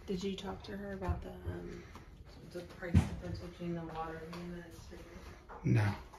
Did you talk to her about the price difference between the water units? No.